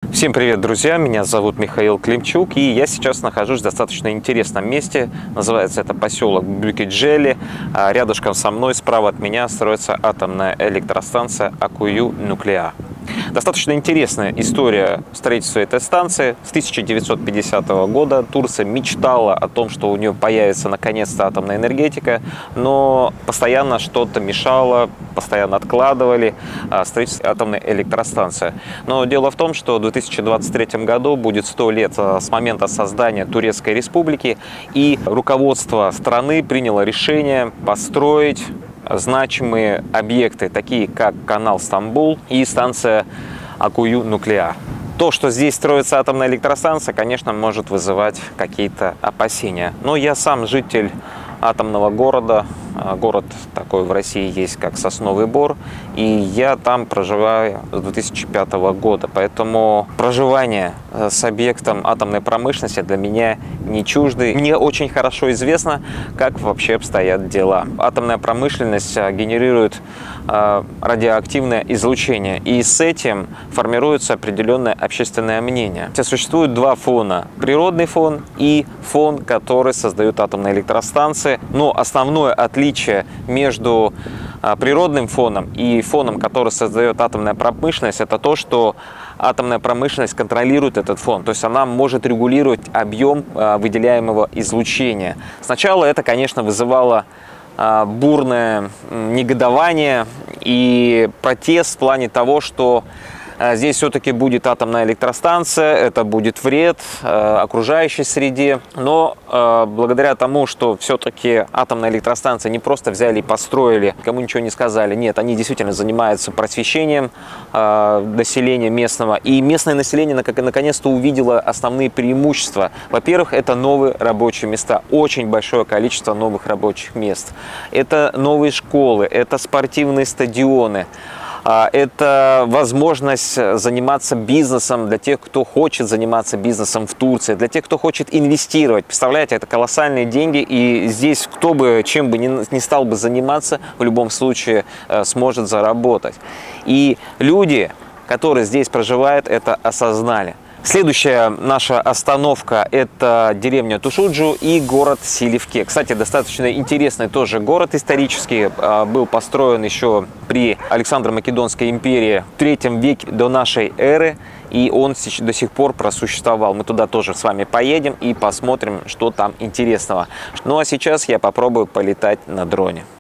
Всем привет, друзья! Меня зовут Михаил Климчук, и я сейчас нахожусь в достаточно интересном месте. Называется это поселок Бюкеджели. Рядышком со мной, справа от меня, строится атомная электростанция Аккую Нуклеа. Достаточно интересная история строительства этой станции. С 1950 года Турция мечтала о том, что у нее появится наконец-то атомная энергетика, но постоянно что-то мешало, постоянно откладывали строительство атомной электростанции. Но дело в том, что в 2023 году будет 100 лет с момента создания Турецкой Республики, и руководство страны приняло решение построить значимые объекты, такие как канал Стамбул и станция Аккую Нуклеа. То, что здесь строится атомная электростанция, конечно, может вызывать какие-то опасения. Но я сам житель атомного города. Город такой в России есть, как Сосновый Бор, и я там проживаю с 2005 года, поэтому проживание с объектом атомной промышленности для меня не чуждо. Мне очень хорошо известно, как вообще обстоят дела. Атомная промышленность генерирует радиоактивное излучение, и с этим формируется определенное общественное мнение. Существует два фона: природный фон и фон, который создают атомные электростанции. Но основное отличие между природным фоном и фоном, который создает атомная промышленность, это то, что атомная промышленность контролирует этот фон, то есть она может регулировать объем выделяемого излучения. Сначала это, конечно, вызывало бурное негодование и протест в плане того, что здесь все-таки будет атомная электростанция, это будет вред окружающей среде. Но благодаря тому, что все-таки атомная электростанция не просто взяли и построили, кому ничего не сказали, нет, они действительно занимаются просвещением населения местного. И местное население наконец-то увидело основные преимущества. Во-первых, это новые рабочие места, очень большое количество новых рабочих мест. Это новые школы, это спортивные стадионы. Это возможность заниматься бизнесом для тех, кто хочет заниматься бизнесом в Турции, для тех, кто хочет инвестировать. Представляете, это колоссальные деньги, и здесь кто бы чем бы ни стал бы заниматься, в любом случае сможет заработать. И люди, которые здесь проживают, это осознали. Следующая наша остановка – это деревня Тушуджу и город Силивке. Кстати, достаточно интересный тоже город исторический. Был построен еще при Александро-Македонской империи в III веке до нашей эры. И он до сих пор просуществовал. Мы туда тоже с вами поедем и посмотрим, что там интересного. Ну а сейчас я попробую полетать на дроне.